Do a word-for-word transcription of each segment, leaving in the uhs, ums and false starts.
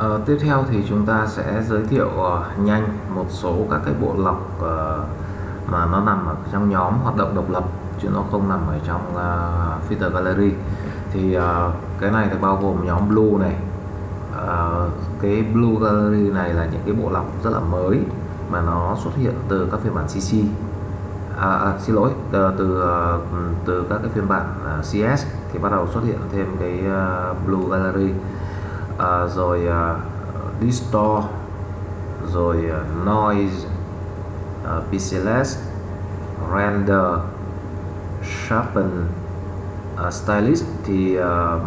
Ờ, tiếp theo thì chúng ta sẽ giới thiệu uh, nhanh một số các cái bộ lọc uh, mà nó nằm ở trong nhóm hoạt động độc lập chứ nó không nằm ở trong uh, Filter Gallery. Thì uh, cái này thì bao gồm nhóm Blue này. Uh, cái Blue Gallery này là những cái bộ lọc rất là mới mà nó xuất hiện từ các phiên bản xê xê. À, à, xin lỗi từ từ, uh, từ các cái phiên bản uh, xê ét thì bắt đầu xuất hiện thêm cái uh, Blue Gallery. Uh, rồi uh, Distort, rồi uh, Noise, uh, Pixelless, Render, Sharpen, uh, Stylist thì uh,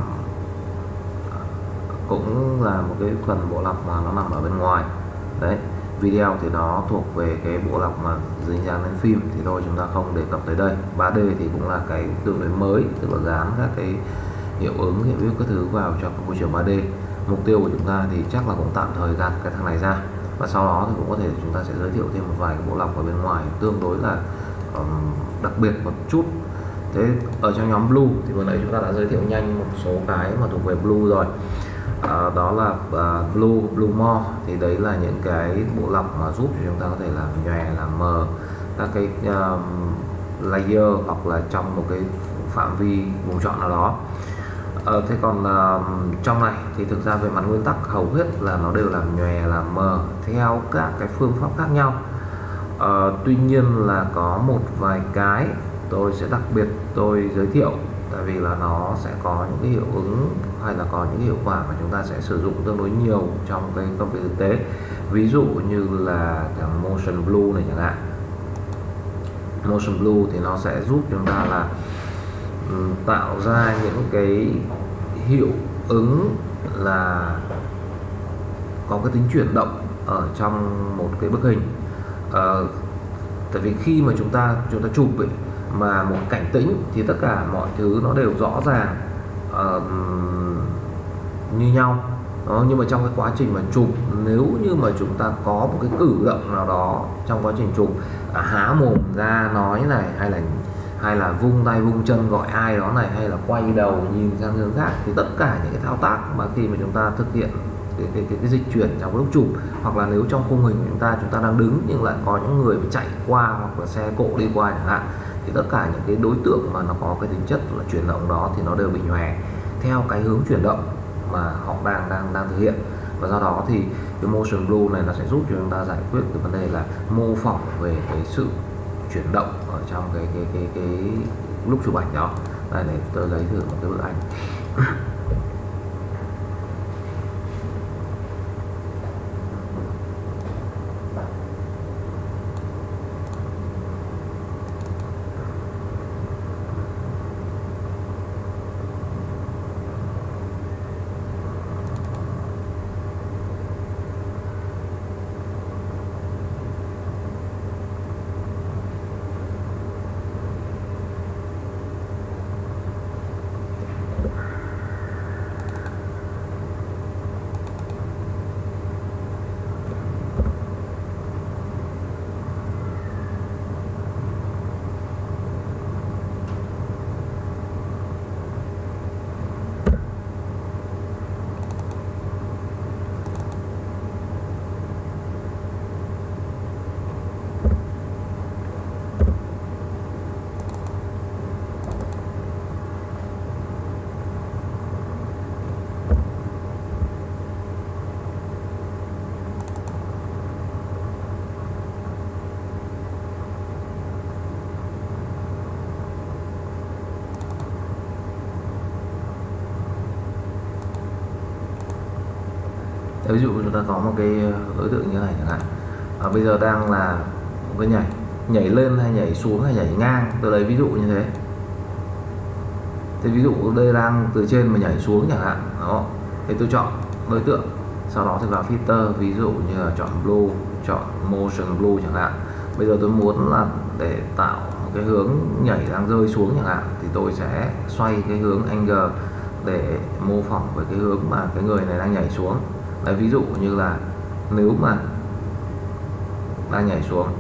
cũng là một cái phần bộ lọc mà nó nằm ở bên ngoài đấy. Video thì nó thuộc về cái bộ lọc mà dính dáng đến phim thì thôi chúng ta không đề cập tới đây. ba D thì cũng là cái tương đối mới, tức là dán các cái hiệu ứng, hiệu ứng các thứ vào trong môi trường ba D. Mục tiêu của chúng ta thì chắc là cũng tạm thời gạt cái thằng này ra, và sau đó thì cũng có thể chúng ta sẽ giới thiệu thêm một vài cái bộ lọc ở bên ngoài tương đối là um, đặc biệt một chút. Thế ở trong nhóm Blue thì vừa nãy chúng ta đã giới thiệu nhanh một số cái mà thuộc về Blue rồi. À, đó là uh, Blue, Blue More thì đấy là những cái bộ lọc mà giúp cho chúng ta có thể làm nhòe, làm mờ các cái um, layer hoặc là trong một cái phạm vi vùng chọn nào đó. Ờ, thế còn uh, trong này thì thực ra về mặt nguyên tắc hầu hết là nó đều làm nhòe, làm mờ theo các cái phương pháp khác nhau. Uh, tuy nhiên là có một vài cái tôi sẽ đặc biệt tôi giới thiệu, tại vì là nó sẽ có những cái hiệu ứng hay là có những hiệu quả mà chúng ta sẽ sử dụng tương đối nhiều trong cái công việc thực tế. Ví dụ như là thằng Motion Blue này chẳng hạn. Motion Blue thì nó sẽ giúp chúng ta là um, tạo ra những cái hiệu ứng là có cái tính chuyển động ở trong một cái bức hình. Uh, tại vì khi mà chúng ta chúng ta chụp ấy, mà một cảnh tĩnh thì tất cả mọi thứ nó đều rõ ràng uh, như nhau. Đó, nhưng mà trong cái quá trình mà chụp, nếu như mà chúng ta có một cái cử động nào đó trong quá trình chụp, à, há mồm ra nói này, hay là hay là vung tay vung chân gọi ai đó này, hay là quay đầu nhìn sang hướng khác, thì tất cả những cái thao tác mà khi mà chúng ta thực hiện cái, cái, cái, cái dịch chuyển trong lúc chụp, hoặc là nếu trong khung hình của chúng ta chúng ta đang đứng nhưng lại có những người chạy qua hoặc là xe cộ đi qua chẳng hạn, thì tất cả những cái đối tượng mà nó có cái tính chất là chuyển động đó thì nó đều bị nhòe theo cái hướng chuyển động mà họ đang đang đang thực hiện. Và do đó thì cái Motion Blue này nó sẽ giúp cho chúng ta giải quyết cái vấn đề là mô phỏng về cái sự chuyển động ở trong cái cái cái cái, cái lúc chụp ảnh đó. Đây này, tôi lấy thử một cái bức ảnh. Ví dụ chúng ta có một cái đối tượng như này chẳng hạn, à, bây giờ đang là một cái nhảy nhảy lên hay nhảy xuống hay nhảy ngang, tôi lấy ví dụ như thế. Thì ví dụ đây đang từ trên mà nhảy xuống chẳng hạn, đó thì tôi chọn đối tượng, sau đó thì vào filter, ví dụ như là chọn blue, chọn motion blue chẳng hạn. Bây giờ tôi muốn là để tạo một cái hướng nhảy đang rơi xuống chẳng hạn, thì tôi sẽ xoay cái hướng angle để mô phỏng với cái hướng mà cái người này đang nhảy xuống. Đấy, ví dụ như là nếu mà đang nhảy xuống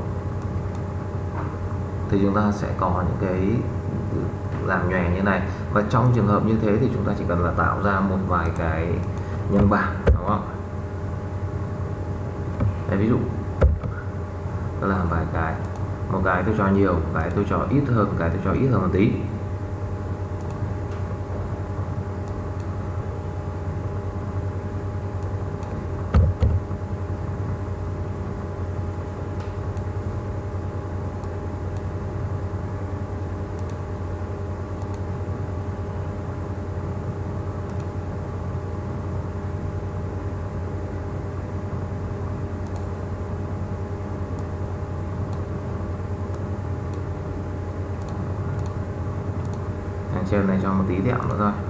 thì chúng ta sẽ có những cái làm nhòe như này. Và trong trường hợp như thế thì chúng ta chỉ cần là tạo ra một vài cái nhân bảng, đúng không? Đấy, ví dụ tôi làm vài cái, một cái tôi cho nhiều, một cái tôi cho ít hơn, một cái tôi cho ít hơn một tí. Trên này cho một tí đẹo nữa thôi.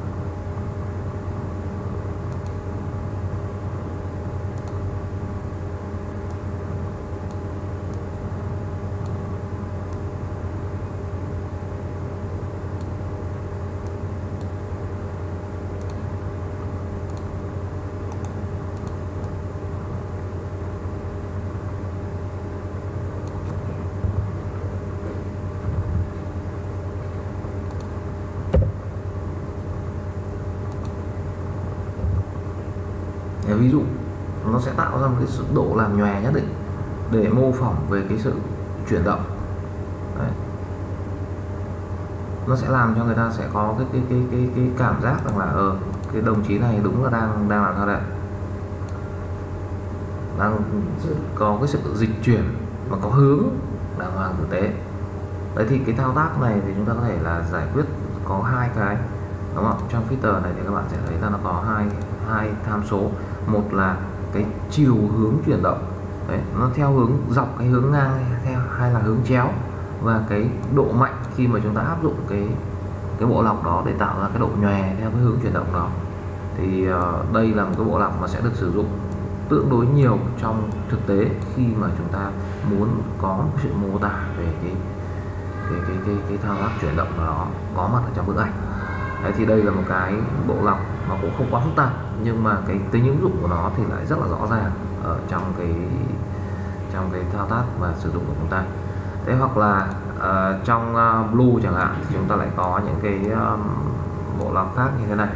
Ví dụ nó sẽ tạo ra một cái sự độ làm nhòe nhất định để mô phỏng về cái sự chuyển động. Đấy. Nó sẽ làm cho người ta sẽ có cái cái cái cái, cái cảm giác rằng là ờ cái đồng chí này đúng là đang đang làm sao đấy, đang có cái sự dịch chuyển mà có hướng đàng hoàng thực tế. Đấy thì cái thao tác này thì chúng ta có thể là giải quyết có hai cái, đúng không? Trong filter này thì các bạn sẽ thấy là nó có hai hai tham số. Một là cái chiều hướng chuyển động, đấy, nó theo hướng dọc cái hướng ngang theo hay là hướng chéo, và cái độ mạnh khi mà chúng ta áp dụng cái cái bộ lọc đó để tạo ra cái độ nhòe theo cái hướng chuyển động đó. Thì uh, đây là một cái bộ lọc mà sẽ được sử dụng tương đối nhiều trong thực tế khi mà chúng ta muốn có một sự mô tả về cái cái cái cái, cái thao tác chuyển động đó có mặt ở trong bức ảnh. Đấy, thì đây là một cái bộ lọc nó cũng không quá phức tạp, nhưng mà cái tính ứng dụng của nó thì lại rất là rõ ràng ở trong cái trong cái thao tác và sử dụng của chúng ta. Thế hoặc là uh, trong uh, Blue chẳng hạn thì chúng ta lại có những cái um, bộ lọc khác như thế này.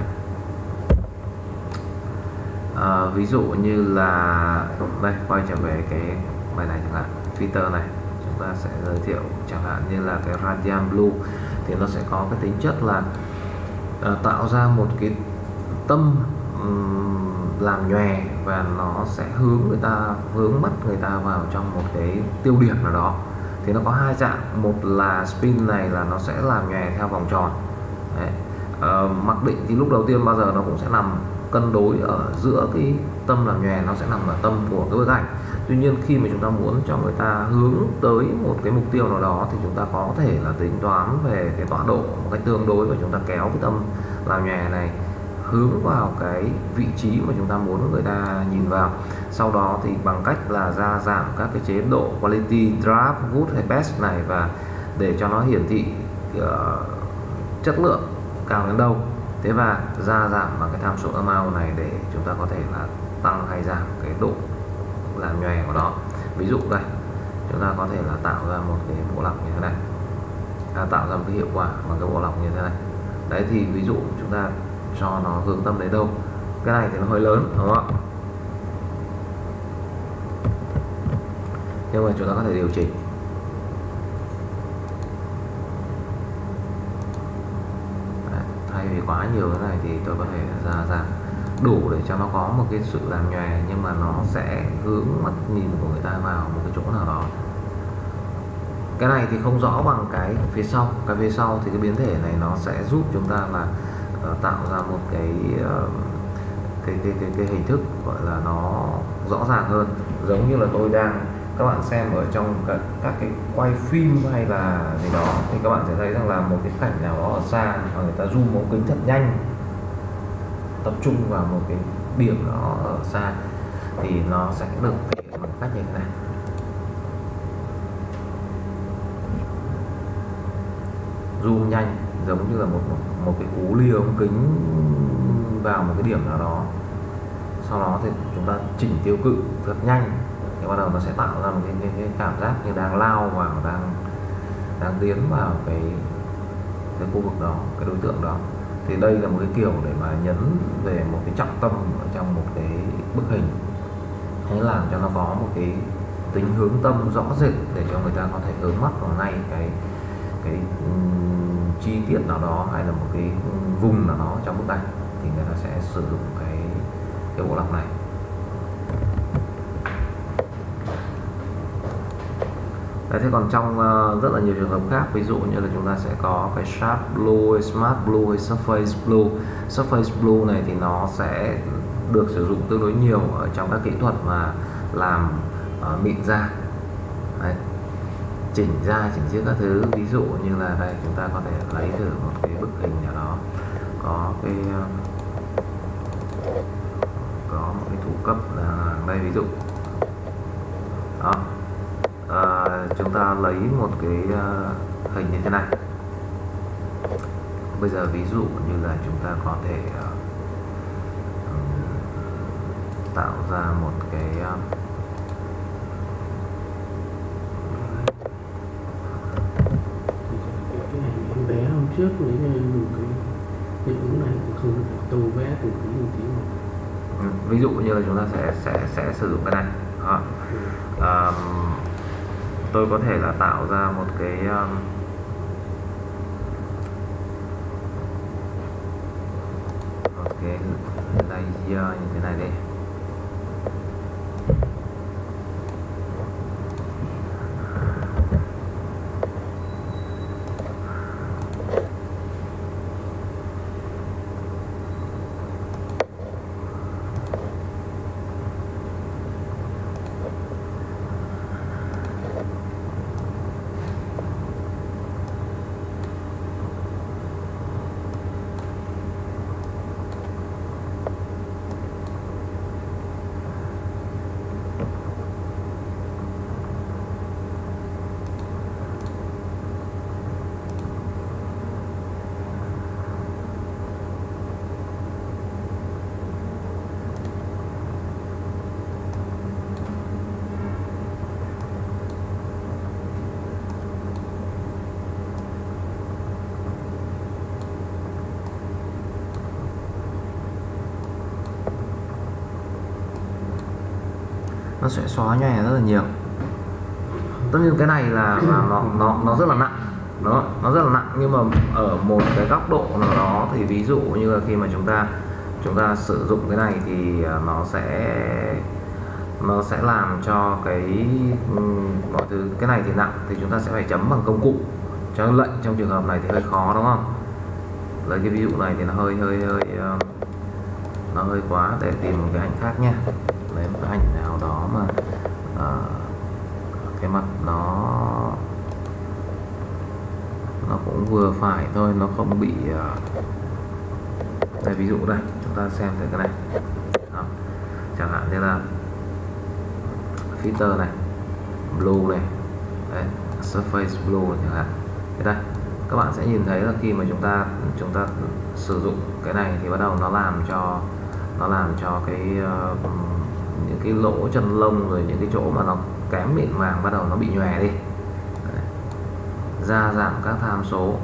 Uh, ví dụ như là đây, quay trở về cái bài này chẳng hạn, filter này, chúng ta sẽ giới thiệu chẳng hạn như là cái Radiant Blue thì nó sẽ có cái tính chất là uh, tạo ra một cái tâm um, làm nhòe, và nó sẽ hướng người ta hướng mắt người ta vào trong một cái tiêu điểm nào đó. Thì nó có hai dạng, một là spin này là nó sẽ làm nhòe theo vòng tròn. Đấy. Uh, mặc định thì lúc đầu tiên bao giờ nó cũng sẽ nằm cân đối ở giữa cái tâm làm nhòe, nó sẽ nằm ở tâm của cái bức ảnh. Tuy nhiên khi mà chúng ta muốn cho người ta hướng tới một cái mục tiêu nào đó thì chúng ta có thể là tính toán về cái tọa độ một cách tương đối, và chúng ta kéo cái tâm làm nhòe này hướng vào cái vị trí mà chúng ta muốn người ta nhìn vào. Sau đó thì bằng cách là gia giảm các cái chế độ quality, draft, good hay best này, và để cho nó hiển thị uh, chất lượng cao đến đâu. Thế và gia giảm bằng cái tham số amount này để chúng ta có thể là tăng hay giảm cái độ làm nhòe của nó. Ví dụ đây, chúng ta có thể là tạo ra một cái bộ lọc như thế này, à, tạo ra một cái hiệu quả bằng cái bộ lọc như thế này. Đấy thì ví dụ chúng ta cho nó hướng tâm đến đâu. Cái này thì nó hơi lớn, đúng không ạ? Nhưng mà chúng ta có thể điều chỉnh. Đấy, thay vì quá nhiều cái này thì tôi có thể ra giảm đủ để cho nó có một cái sự làm nhòe, nhưng mà nó sẽ hướng mắt nhìn của người ta vào một cái chỗ nào đó. Cái này thì không rõ bằng cái phía sau. Cái phía sau thì cái biến thể này nó sẽ giúp chúng ta là uh, tạo ra một cái, uh, cái, cái cái cái hình thức gọi là nó rõ ràng hơn. Giống như là tôi đang, các bạn xem ở trong các, các cái quay phim hay là gì đó, thì các bạn sẽ thấy rằng là một cái cảnh nào đó ở xa và người ta zoom ống kính thật nhanh, tập trung vào một cái điểm đó ở xa, thì nó sẽ được thể hiện bằng cách như thế này. Zoom nhanh giống như là một một, một cái cú lia ống kính vào một cái điểm nào đó. Sau đó thì chúng ta chỉnh tiêu cự thật nhanh thì bắt đầu nó sẽ tạo ra một cái, cái, cái cảm giác như đang lao vào, đang đang tiến vào cái cái khu vực đó, cái đối tượng đó. Thì đây là một cái kiểu để mà nhấn về một cái trọng tâm ở trong một cái bức hình. hãy làm cho nó có một cái tính hướng tâm rõ rệt để cho người ta có thể hướng mắt vào ngay cái cái um, chi tiết nào đó hay là một cái vùng nào đó trong bức ảnh, thì người ta sẽ sử dụng cái cái bộ lọc này. Đấy, thế còn trong uh, rất là nhiều trường hợp khác, ví dụ như là chúng ta sẽ có cái Sharp Blue, Smart Blue hay Surface Blue. Surface Blue này thì nó sẽ được sử dụng tương đối nhiều ở trong các kỹ thuật mà làm uh, mịn da, đấy, chỉnh da, chỉnh chiếc các thứ. Ví dụ như là đây, chúng ta có thể lấy thử một cái bức hình nào đó có cái uh, có một cái thủ cấp là đây, ví dụ đó. À, chúng ta lấy một cái uh, hình như thế này. Bây giờ ví dụ như là chúng ta có thể uh, tạo ra một cái uh, cái này em vẽ hôm trước lấy một cái hiệu ứng này cũng không phải tô vẽ từ tí một tí một. Ừ, ví dụ như là chúng ta sẽ sẽ sẽ sử dụng cái này đó. À, tôi có thể là tạo ra một cái um, một cái layer như thế này đây. Nó sẽ xóa nhòe rất là nhiều. Tất nhiên cái này là, là nó nó nó rất là nặng, nó nó rất là nặng, nhưng mà ở một cái góc độ nào đó thì ví dụ như là khi mà chúng ta chúng ta sử dụng cái này thì nó sẽ nó sẽ làm cho cái mọi thứ, cái này thì nặng thì chúng ta sẽ phải chấm bằng công cụ. Cho lệnh trong trường hợp này thì hơi khó, đúng không? Lấy cái ví dụ này thì nó hơi hơi hơi nó hơi quá, để tìm một cái ảnh khác nha. Lấy một cái ảnh nào đó mà uh, cái mặt nó nó cũng vừa phải thôi, nó không bị uh... đây, ví dụ đây chúng ta xem thử cái này đó. Chẳng hạn như là filter này, blue này, đấy, surface blue chẳng hạn. Thế đây các bạn sẽ nhìn thấy là khi mà chúng ta chúng ta sử dụng cái này thì bắt đầu nó làm cho nó làm cho cái uh, những cái lỗ chân lông rồi những cái chỗ mà nó kém mịn màng bắt đầu nó bị nhòe đi. Đấy. Gia giảm các tham số.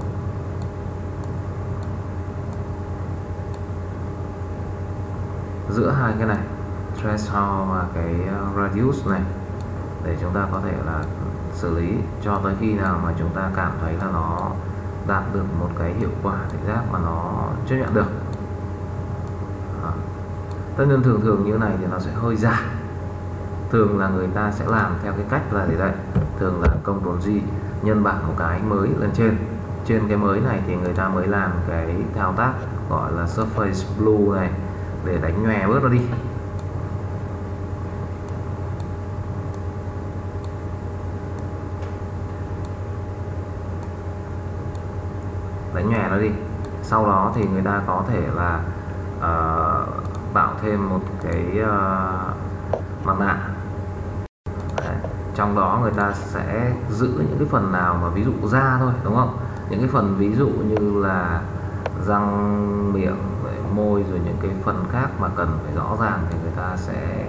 Giữa hai cái này, threshold và cái radius này, để chúng ta có thể là xử lý cho tới khi nào mà chúng ta cảm thấy là nó đạt được một cái hiệu quả thị giác mà nó chấp nhận được. Đó. Tất nhiên thường thường như thế này thì nó sẽ hơi dài. Thường là người ta sẽ làm theo cái cách là gì đây? Thường là Ctrl G nhân bản một cái mới lên trên. Trên cái mới này thì người ta mới làm cái thao tác gọi là Surface Blue này để đánh nhòe bớt nó đi. Đánh nhòe nó đi. Sau đó thì người ta có thể là uh, tạo thêm một cái uh, mặt nạ. Đấy. Trong đó người ta sẽ giữ những cái phần nào mà ví dụ da thôi, đúng không? Những cái phần ví dụ như là răng, miệng, môi, rồi những cái phần khác mà cần phải rõ ràng thì người ta sẽ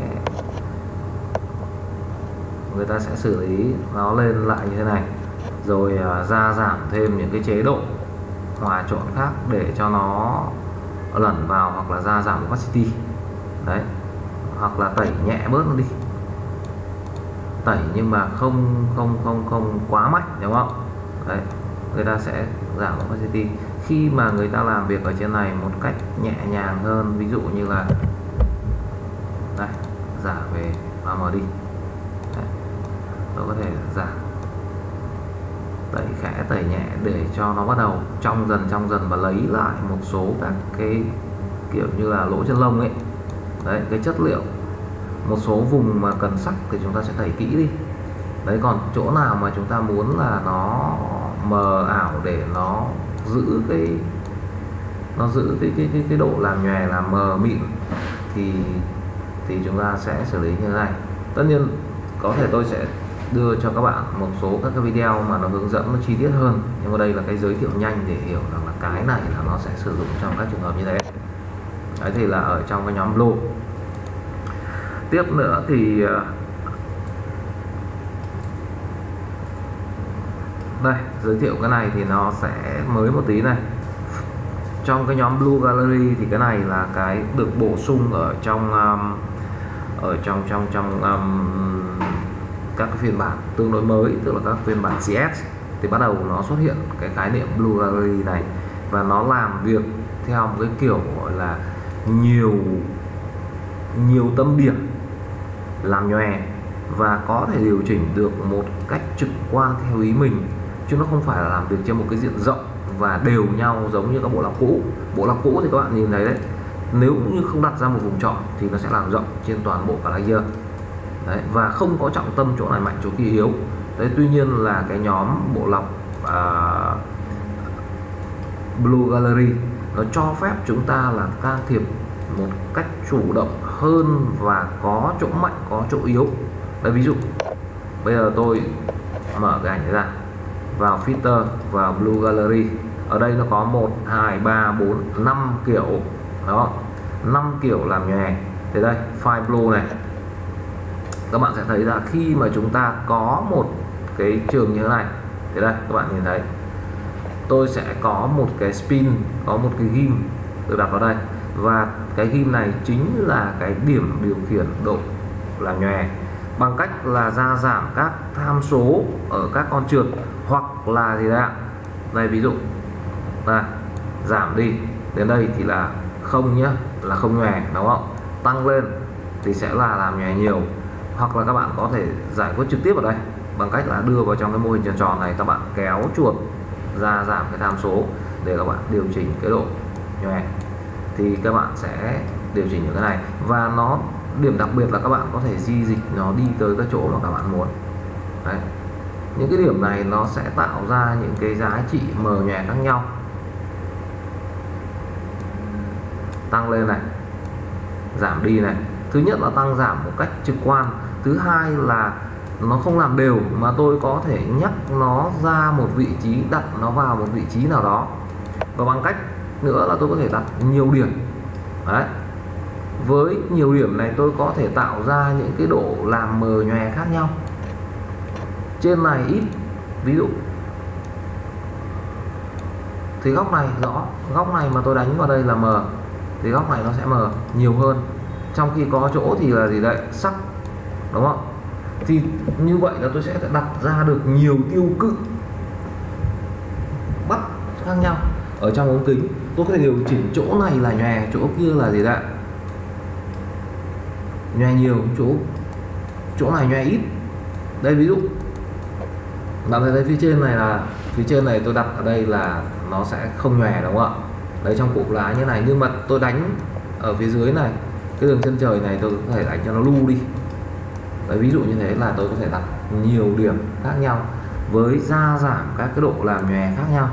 người ta sẽ xử lý nó lên lại như thế này. Rồi uh, gia giảm thêm những cái chế độ hòa trộn khác để cho nó lẩn vào, hoặc là gia giảm opacity. Đấy. Hoặc là tẩy nhẹ bớt nó đi. tẩy nhưng mà không không không không quá mạnh, đúng không? Đấy, người ta sẽ giảm opacity khi mà người ta làm việc ở trên này một cách nhẹ nhàng hơn. Ví dụ như là đây, giảm về mờ đi. Đấy, tôi có thể giảm, tẩy khẽ tẩy nhẹ để cho nó bắt đầu trong dần trong dần và lấy lại một số các cái kiểu như là lỗ chân lông ấy. Đấy, cái chất liệu, một số vùng mà cần sắc thì chúng ta sẽ tẩy kỹ đi. Đấy, còn chỗ nào mà chúng ta muốn là nó mờ ảo để nó giữ cái nó giữ cái cái cái, cái độ làm nhòe, làm mờ mịn thì thì chúng ta sẽ xử lý như thế này. Tất nhiên có thể tôi sẽ đưa cho các bạn một số các cái video mà nó hướng dẫn nó chi tiết hơn, nhưng mà đây là cái giới thiệu nhanh để hiểu rằng là cái này là nó sẽ sử dụng trong các trường hợp như thế. Đấy thì là ở trong cái nhóm blue. Tiếp nữa thì đây, giới thiệu cái này thì nó sẽ mới một tí này. Trong cái nhóm Blue Gallery thì cái này là cái được bổ sung ở trong um, ở trong trong trong um, các cái phiên bản tương đối mới, tức là các phiên bản xê ét thì bắt đầu nó xuất hiện cái khái niệm Blue Gallery này, và nó làm việc theo một cái kiểu gọi là nhiều nhiều tâm điểm làm nhòe và có thể điều chỉnh được một cách trực quan theo ý mình, chứ nó không phải là làm việc trên một cái diện rộng và đều nhau giống như các bộ lọc cũ. Bộ lọc cũ thì các bạn nhìn thấy đấy, nếu như không đặt ra một vùng chọn thì nó sẽ làm rộng trên toàn bộ cả layer. Đấy, và không có trọng tâm chỗ này mạnh chỗ kia yếu. Đấy, tuy nhiên là cái nhóm bộ lọc uh, Blue Gallery nó cho phép chúng ta là can thiệp một cách chủ động hơn và có chỗ mạnh có chỗ yếu. Đấy, ví dụ bây giờ tôi mở cái ảnh này ra, vào filter, vào Blue Gallery, ở đây nó có một, hai, ba, bốn, năm kiểu đó, năm kiểu làm nhòe. Thế đây, file blue này, các bạn sẽ thấy là khi mà chúng ta có một cái trường như thế này, thế đây các bạn nhìn thấy tôi sẽ có một cái spin, có một cái ghim được đặt vào đây, và cái ghim này chính là cái điểm điều khiển độ làm nhòe bằng cách là gia giảm các tham số ở các con trượt, hoặc là gì đấy ạ. Đây ví dụ đây, giảm đi đến đây thì là không nhé, là không nhòe, đúng không? Tăng lên thì sẽ là làm nhòe nhiều, hoặc là các bạn có thể giải quyết trực tiếp ở đây bằng cách là đưa vào trong cái mô hình tròn tròn này, các bạn kéo chuột ra giảm cái tham số để các bạn điều chỉnh cái độ nhòe, thì các bạn sẽ điều chỉnh những cái này. Và nó điểm đặc biệt là các bạn có thể di dịch nó đi tới các chỗ mà các bạn muốn. Đấy, những cái điểm này nó sẽ tạo ra những cái giá trị mờ nhòe khác nhau. Tăng lên này, giảm đi này, thứ nhất là tăng giảm một cách trực quan, thứ hai là nó không làm đều mà tôi có thể nhắc nó ra một vị trí, đặt nó vào một vị trí nào đó, và bằng cách nữa là tôi có thể đặt nhiều điểm. Đấy, với nhiều điểm này tôi có thể tạo ra những cái độ làm mờ nhòe khác nhau. Trên này ít, ví dụ thì góc này rõ, góc này mà tôi đánh vào đây là mờ thì góc này nó sẽ mờ nhiều hơn, trong khi có chỗ thì là gì đấy, sắc, đúng không? Thì như vậy là tôi sẽ đặt ra được nhiều tiêu cự bắt khác nhau ở trong ống kính. Tôi có thể điều chỉnh chỗ này là nhòe, chỗ kia là gì đấy, nhòe nhiều, chỗ chỗ này nhòe ít. Đây ví dụ bạn thấy phía trên này là phía trên này tôi đặt ở đây là nó sẽ không nhòe, đúng không ạ? Đấy, trong cụm lá như này, nhưng mà tôi đánh ở phía dưới này, cái đường chân trời này tôi có thể đánh cho nó lu đi. Đấy, ví dụ như thế là tôi có thể đặt nhiều điểm khác nhau với gia giảm các cái độ làm nhòe khác nhau.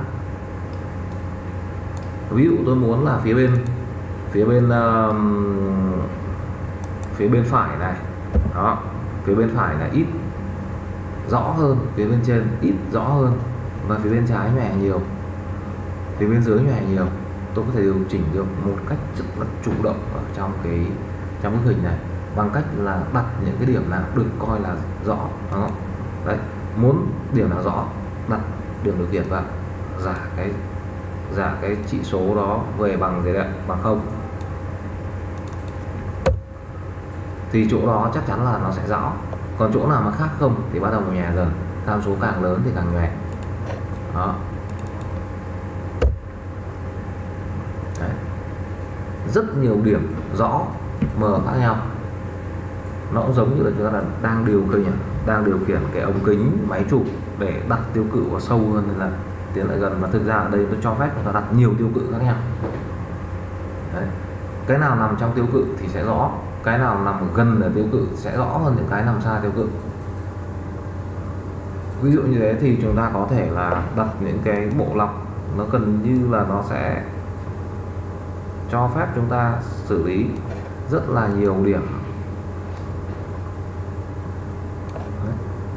Ví dụ tôi muốn là phía bên phía bên uh, phía bên phải này, đó, phía bên phải là ít rõ hơn, phía bên trên ít rõ hơn, và phía bên trái nhòe nhiều, phía bên dưới nhòe nhiều. Tôi có thể điều chỉnh được một cách rất là chủ động ở trong cái trong cái hình này bằng cách là đặt những cái điểm nào được coi là rõ, đúng không? Đấy, muốn điểm nào rõ đặt điểm điều khiển vào, giả cái giả cái chỉ số đó về bằng gì đấy, bằng không, thì chỗ đó chắc chắn là nó sẽ rõ. Còn chỗ nào mà khác không thì bắt đầu nhòe dần, tham số càng lớn thì càng nhòe. Đó. Đấy. Rất nhiều điểm rõ mờ khác nhau. Nó cũng giống như là chúng ta đang điều khiển đang điều khiển cái ống kính máy chụp để đặt tiêu cự vào sâu hơn nên là tiến lại gần, và thực ra ở đây tôi cho phép chúng ta đặt nhiều tiêu cự khác nhau. Đấy. Cái nào nằm trong tiêu cự thì sẽ rõ, cái nào nằm gần ở tiêu cự sẽ rõ hơn những cái nằm xa tiêu cự. Ví dụ như thế thì chúng ta có thể là đặt những cái bộ lọc nó gần như là nó sẽ cho phép chúng ta xử lý rất là nhiều điểm. Đấy.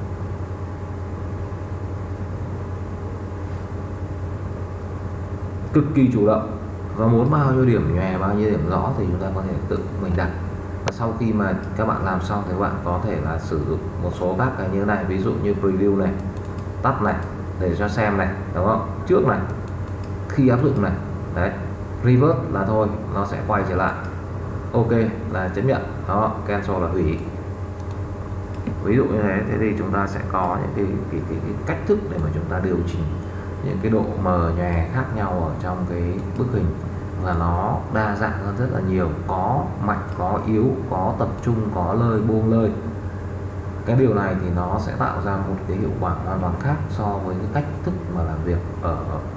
Cực kỳ chủ động, và muốn bao nhiêu điểm nhòe, bao nhiêu điểm rõ thì chúng ta có thể tự mình đặt. Và sau khi mà các bạn làm xong thì các bạn có thể là sử dụng một số các cái như thế này, ví dụ như preview này, tắt này để cho xem này, đúng không? Trước này, khi áp dụng này, đấy, reverse là thôi, nó sẽ quay trở lại, ok là chấp nhận, đó, cancel là hủy. Ví dụ như thế, thế thì chúng ta sẽ có những cái, cái, cái, cái cách thức để mà chúng ta điều chỉnh những cái độ mờ nhòe khác nhau ở trong cái bức hình, và nó đa dạng hơn rất là nhiều, có mạnh, có yếu, có tập trung, có lơi, buông lơi. Cái điều này thì nó sẽ tạo ra một cái hiệu quả hoàn toàn khác so với cái cách thức mà làm việc ở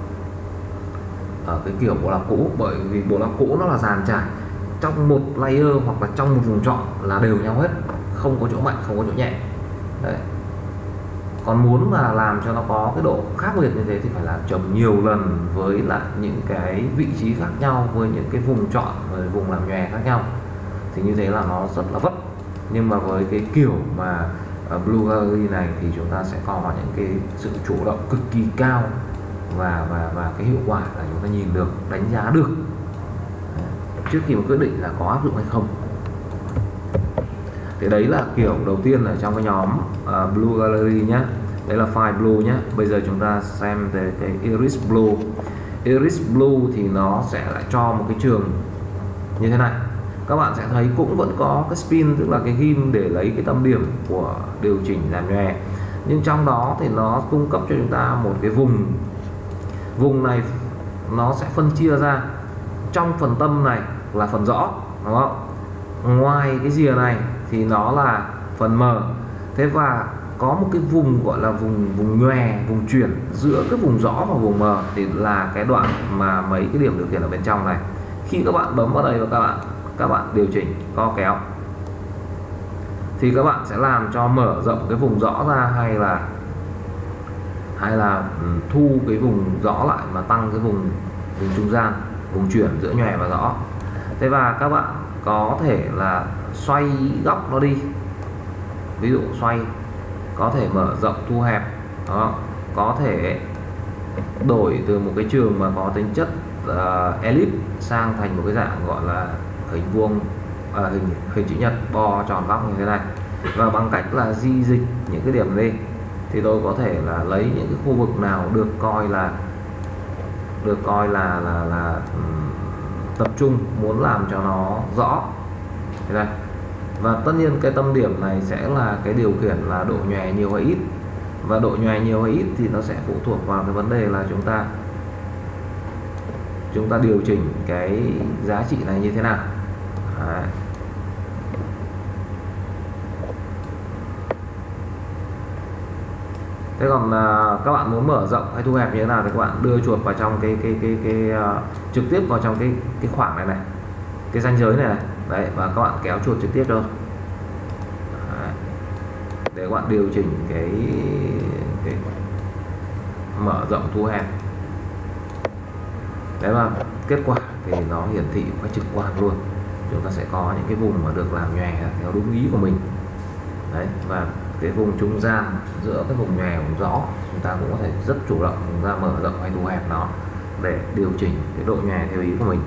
ở cái kiểu bộ lọc cũ, bởi vì bộ lọc cũ nó là dàn trải trong một layer hoặc là trong một vùng chọn là đều nhau hết, không có chỗ mạnh, không có chỗ nhẹ. Đấy. Còn muốn mà làm cho nó có cái độ khác biệt như thế thì phải làm chồng nhiều lần với lại những cái vị trí khác nhau, với những cái vùng chọn, với vùng làm nhòe khác nhau, thì như thế là nó rất là vất. Nhưng mà với cái kiểu mà uh, Blue Gallery này thì chúng ta sẽ có những cái sự chủ động cực kỳ cao, và và và cái hiệu quả là chúng ta nhìn được, đánh giá được trước khi mà quyết định là có áp dụng hay không. Thì đấy là kiểu đầu tiên ở trong cái nhóm uh, Blue Gallery nhé. Đấy là file Blue nhé. Bây giờ chúng ta xem về cái Iris Blue. Iris Blue thì nó sẽ lại cho một cái trường như thế này. Các bạn sẽ thấy cũng vẫn có cái spin, tức là cái ghim để lấy cái tâm điểm của điều chỉnh giảm nhòe. Nhưng trong đó thì nó cung cấp cho chúng ta một cái vùng. Vùng này nó sẽ phân chia ra. Trong phần tâm này là phần rõ, đúng không? Ngoài cái rìa này thì nó là phần mờ. Thế và có một cái vùng gọi là vùng vùng nhòe, vùng chuyển giữa cái vùng rõ và vùng mờ thì là cái đoạn mà mấy cái điểm điều khiển ở bên trong này. Khi các bạn bấm vào đây và các bạn các bạn điều chỉnh co kéo thì các bạn sẽ làm cho mở rộng cái vùng rõ ra, hay là hay là thu cái vùng rõ lại mà tăng cái vùng vùng trung gian, vùng chuyển giữa nhòe và rõ. Thế và các bạn có thể là xoay góc nó đi, ví dụ xoay, có thể mở rộng thu hẹp, đó, có thể đổi từ một cái trường mà có tính chất uh, ellipse sang thành một cái dạng gọi là hình vuông, à, hình hình chữ nhật bo tròn góc như thế này. Và bằng cách là di dịch những cái điểm lên thì tôi có thể là lấy những cái khu vực nào được coi là được coi là là là um, tập trung, muốn làm cho nó rõ thế này. Và tất nhiên cái tâm điểm này sẽ là cái điều khiển là độ nhòe nhiều hay ít, và độ nhòe nhiều hay ít thì nó sẽ phụ thuộc vào cái vấn đề là chúng ta chúng ta điều chỉnh cái giá trị này như thế nào. Đấy. Thế còn uh, các bạn muốn mở rộng hay thu hẹp như thế nào thì các bạn đưa chuột vào trong cái cái cái cái, cái uh, trực tiếp vào trong cái cái khoảng này này, cái ranh giới này này. Đấy, và các bạn kéo chuột trực tiếp thôi. Đấy. Để các bạn điều chỉnh cái, cái mở rộng thu hẹp. Đấy, và kết quả thì nó hiển thị một cách trực quan luôn. Chúng ta sẽ có những cái vùng mà được làm nhòe theo đúng ý của mình. Đấy, và cái vùng trung gian giữa cái vùng nhòe vùng rõ chúng ta cũng có thể rất chủ động chúng ta mở rộng hay thu hẹp nó để điều chỉnh cái độ nhòe theo ý của mình.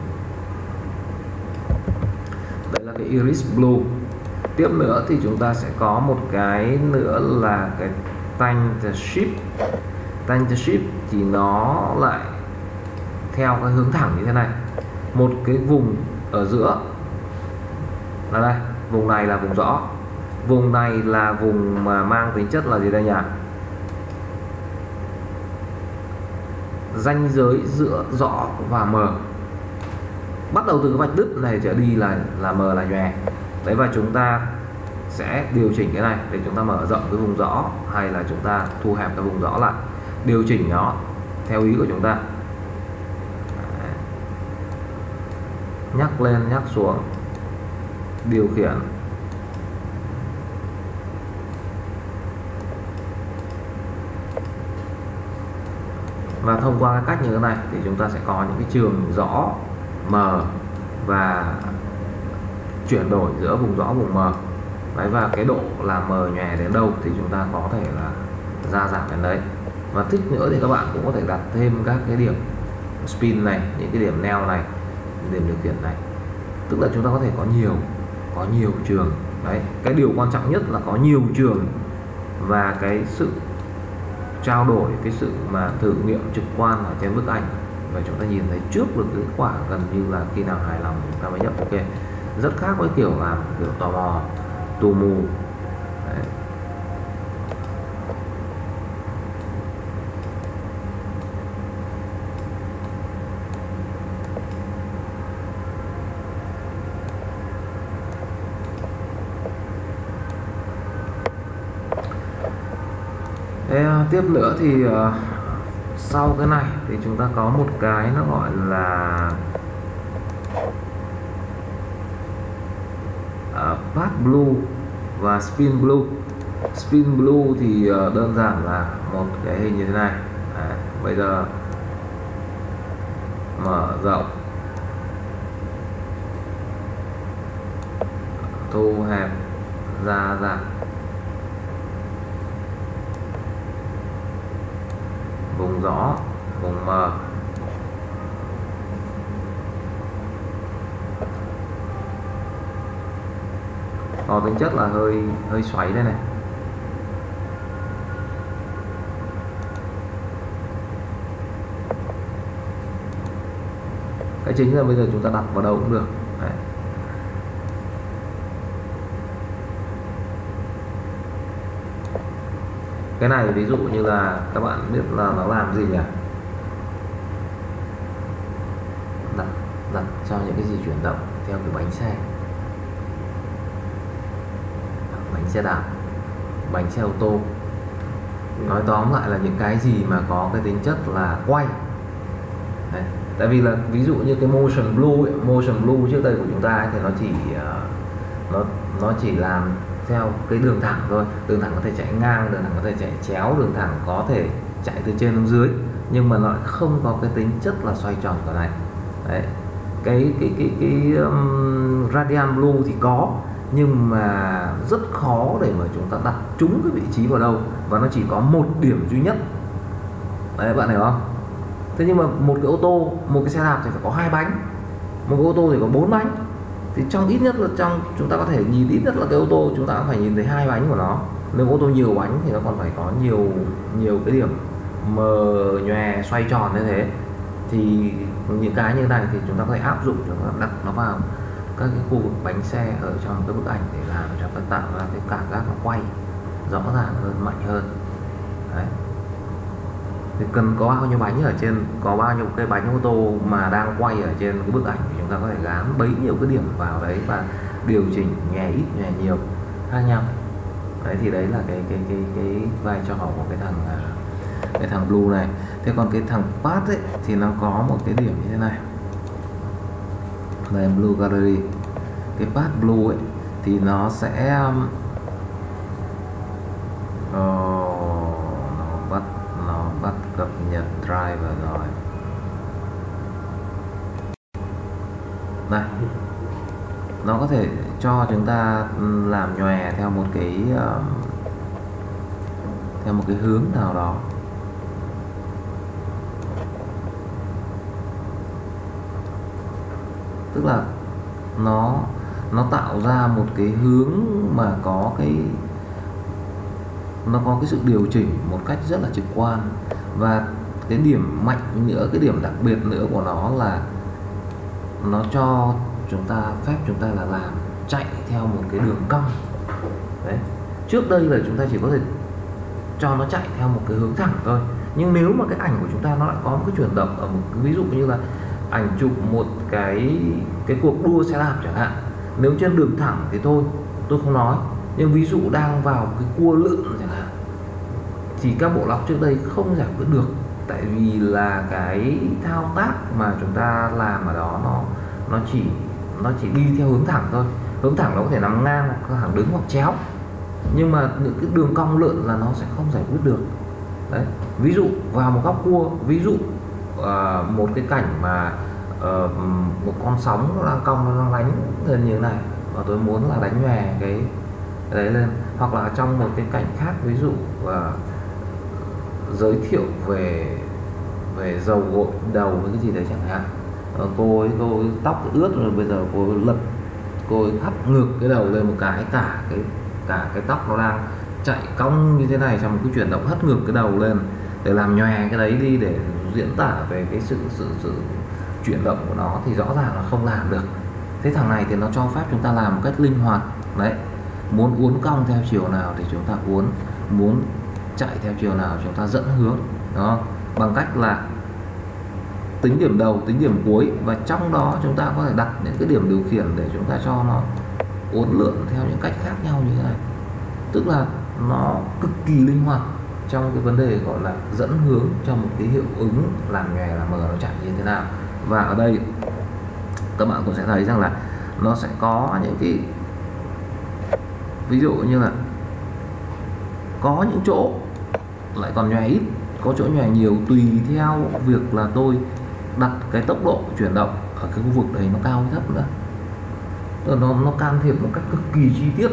Đấy là cái Iris Blue. Tiếp nữa thì chúng ta sẽ có một cái nữa là cái Tint Shift. Tint Shift thì nó lại theo cái hướng thẳng như thế này. Một cái vùng ở giữa là đây, vùng này là vùng rõ, Vùng này là vùng mà mang tính chất là gì đây nhỉ? Ranh giới giữa rõ và mờ. Bắt đầu từ cái vạch đứt này trở đi là là mờ là nhòe. Đấy, và chúng ta sẽ điều chỉnh cái này để chúng ta mở rộng cái vùng rõ hay là chúng ta thu hẹp cái vùng rõ lại. Điều chỉnh nó theo ý của chúng ta. Đấy. Nhắc lên nhắc xuống, điều khiển. Và thông qua cái cách như thế này thì chúng ta sẽ có những cái trường rõ, mờ và chuyển đổi giữa vùng rõ vùng mờ. Đấy, và cái độ là mờ nhòe đến đâu thì chúng ta có thể là gia giảm đến đấy. Và thích nữa thì các bạn cũng có thể đặt thêm các cái điểm spin này, những cái điểm neo này, điểm điều khiển này. Tức là chúng ta có thể có nhiều có nhiều trường. Đấy, cái điều quan trọng nhất là có nhiều trường và cái sự trao đổi, cái sự mà thử nghiệm trực quan ở trên bức ảnh, và chúng ta nhìn thấy trước được kết quả gần như là khi nào hài lòng chúng ta mới nhấp ok. Rất khác với kiểu làm kiểu tò mò, tù mù. Đấy. Thế, tiếp nữa thì uh, sau cái này thì chúng ta có một cái nó gọi là uh, Path Blue và Spin Blue. Spin Blue thì uh, đơn giản là một cái hình như thế này. Đấy, bây giờ mở rộng, thu hẹp, gia giảm, vùng rõ, vùng mờ. Có tính chất là hơi hơi xoáy đây này. Cái chính là bây giờ chúng ta đặt vào đâu cũng được. Đấy. Cái này ví dụ như là các bạn biết là nó làm gì nhỉ? Đặt, đặt cho những cái gì chuyển động theo cái bánh xe, bánh xe đạp, bánh xe ô tô. Nói tóm lại là những cái gì mà có cái tính chất là quay. Đấy. Tại vì là ví dụ như cái motion blue ấy, motion blue trước đây của chúng ta ấy, thì nó chỉ uh, nó nó chỉ làm theo cái đường thẳng thôi. Đường thẳng có thể chạy ngang, đường thẳng có thể chạy chéo, đường thẳng có thể chạy từ trên xuống dưới, nhưng mà nó lại không có cái tính chất là xoay tròn của này. Đấy. Cái cái cái cái um, radian blue thì có, nhưng mà rất khó để mà chúng ta đặt trúng cái vị trí vào đâu, và nó chỉ có một điểm duy nhất. Đấy, bạn hiểu không? Thế nhưng mà một cái ô tô, một cái xe đạp thì phải có hai bánh, một cái ô tô thì có bốn bánh. Thì trong ít nhất là trong chúng ta có thể nhìn ít nhất là cái ô tô chúng ta cũng phải nhìn thấy hai bánh của nó. Nếu ô tô nhiều bánh thì nó còn phải có nhiều nhiều cái điểm mờ nhòe xoay tròn như thế. Thì những cái như này thì chúng ta có thể áp dụng, chúng ta đặt nó vào các cái khu vực bánh xe ở trong cái bức ảnh để làm cho ta tạo ra cái cảm giác nó quay rõ ràng hơn, mạnh hơn. Đấy. Thì cần có bao nhiêu bánh ở trên, có bao nhiêu cái bánh ô tô mà đang quay ở trên cái bức ảnh thì chúng ta có thể gán bấy nhiêu cái điểm vào đấy và điều chỉnh nhẹ ít nhẹ nhiều khác nhau. Đấy, thì đấy là cái cái cái cái vai trò của cái thằng cái thằng blue này. Thế còn cái thằng path ấy thì nó có một cái điểm như thế này. Đây, blue gallery. Cái path blue ấy thì nó sẽ uh, nó bắt nó bắt cập nhật driver rồi. Đây, nó có thể cho chúng ta làm nhòe theo một cái uh, theo một cái hướng nào đó. Tức là nó nó tạo ra một cái hướng mà có cái nó có cái sự điều chỉnh một cách rất là trực quan. Và cái điểm mạnh nữa, cái điểm đặc biệt nữa của nó là nó cho chúng ta phép chúng ta là làm chạy theo một cái đường cong. Đấy, trước đây là chúng ta chỉ có thể cho nó chạy theo một cái hướng thẳng thôi, nhưng nếu mà cái ảnh của chúng ta nó lại có một cái chuyển động ở một cái, ví dụ như là ảnh chụp một cái cái cuộc đua xe đạp chẳng hạn, nếu trên đường thẳng thì thôi tôi không nói, nhưng ví dụ đang vào cái cua lượn chẳng hạn thì các bộ lọc trước đây không giải quyết được, tại vì là cái thao tác mà chúng ta làm ở đó nó nó chỉ nó chỉ đi theo hướng thẳng thôi. Hướng thẳng nó có thể nằm ngang hoặc thẳng đứng hoặc chéo, nhưng mà những cái đường cong lượn là nó sẽ không giải quyết được. Đấy, ví dụ vào một góc cua, ví dụ uh, một cái cảnh mà uh, một con sóng nó đang cong, nó đang đánh lên như thế này và tôi muốn là đánh nhòe cái, cái đấy lên, hoặc là trong một cái cảnh khác, ví dụ uh, giới thiệu về về dầu gội đầu với cái gì đấy chẳng hạn, uh, cô ấy cô ấy tóc ướt rồi, bây giờ cô ấy lật, cô ấy thắt ngược cái đầu lên một cái, cả cái cả cái tóc nó đang chạy cong như thế này, trong một cái chuyển động hất ngược cái đầu lên để làm nhòe cái đấy đi, để diễn tả về cái sự sự sự chuyển động của nó, thì rõ ràng là không làm được. Thế thằng này thì nó cho phép chúng ta làm một cách linh hoạt. Đấy, muốn uốn cong theo chiều nào thì chúng ta uốn, muốn chạy theo chiều nào chúng ta dẫn hướng đó, bằng cách là tính điểm đầu, tính điểm cuối, và trong đó chúng ta có thể đặt những cái điểm điều khiển để chúng ta cho nó uốn lượn theo những cách khác nhau như thế này. Tức là nó cực kỳ linh hoạt trong cái vấn đề gọi là dẫn hướng cho một cái hiệu ứng làm nhòe làm mờ nó chạy như thế nào. Và ở đây các bạn cũng sẽ thấy rằng là nó sẽ có những cái ví dụ như là có những chỗ lại còn nhòe ít, có chỗ nhòe nhiều, tùy theo việc là tôi đặt cái tốc độ chuyển động ở cái khu vực đấy nó cao hay thấp nữa. Nó, nó can thiệp một cách cực kỳ chi tiết.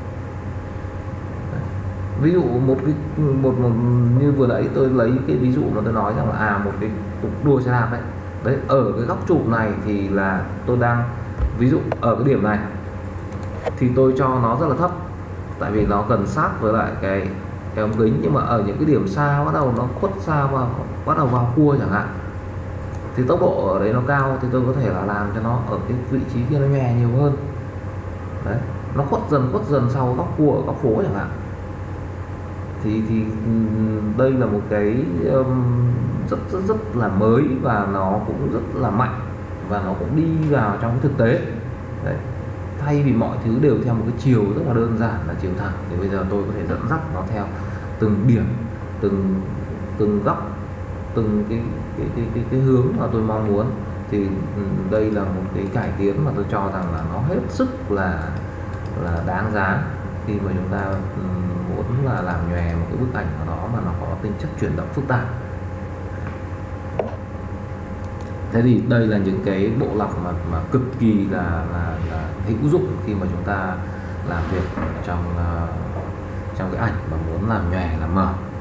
Ví dụ một cái một, một như vừa nãy tôi lấy cái ví dụ mà tôi nói rằng là à một cái cuộc đua xe đạp đấy, đấy ở cái góc chụp này thì là tôi đang ví dụ ở cái điểm này thì tôi cho nó rất là thấp, tại vì nó gần sát với lại cái cái ống kính, nhưng mà ở những cái điểm xa, bắt đầu nó khuất xa và bắt đầu vào cua chẳng hạn, thì tốc độ ở đấy nó cao, thì tôi có thể là làm cho nó ở cái vị trí kia nó nhòe nhiều hơn. Đấy, nó khuất dần khuất dần sau góc cua ở góc phố chẳng hạn. Thì thì đây là một cái um, rất rất rất là mới, và nó cũng rất là mạnh, và nó cũng đi vào trong cái thực tế. Đấy, thay vì mọi thứ đều theo một cái chiều rất là đơn giản là chiều thẳng, thì bây giờ tôi có thể dẫn dắt nó theo từng điểm, từng từng góc, từng cái cái cái cái, cái hướng mà tôi mong muốn. Thì đây là một cái cải tiến mà tôi cho rằng là nó hết sức là là đáng giá khi mà chúng ta muốn là làm nhòe một cái bức ảnh nào đó mà nó có tính chất chuyển động phức tạp. Thế thì đây là những cái bộ lọc mà mà cực kỳ là là, là hữu dụng khi mà chúng ta làm việc trong uh, trong cái ảnh mà muốn làm nhòe làm mờ.